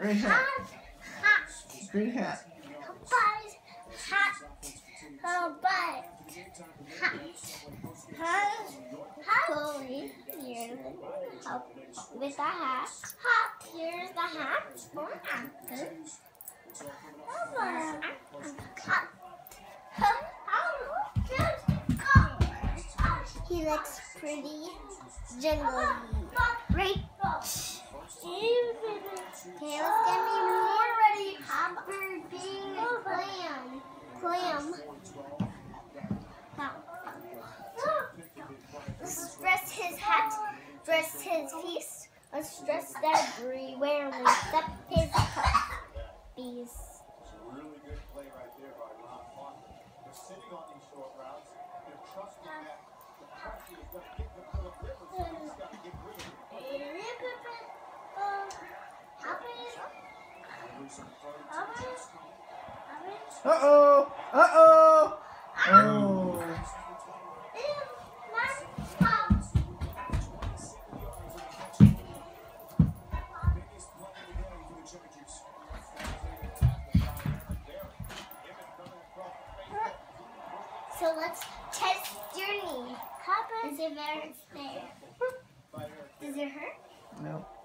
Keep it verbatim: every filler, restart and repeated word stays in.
Green hat. Hot. Green hat. Buzz. Hot. Oh, buzz. Hot. Hot. Chloe. Here's help with the hat. Hot. Here's the hat for Uncle. He looks pretty jungly. Right. Tail's gonna be more ready. Hopper being a clam. Clam. Let's dress his hat, dress his piece. Let's dress everywhere and lift up his puppies. Really good play right there by Ron Parker. They're sitting on these short routes. They're trusting that the pressure is going to get the Philip Rivers, so he's got to get rid of it. Uh-oh! Uh-oh! Oh! So let's test your knee. Is it very there? Does it hurt? No.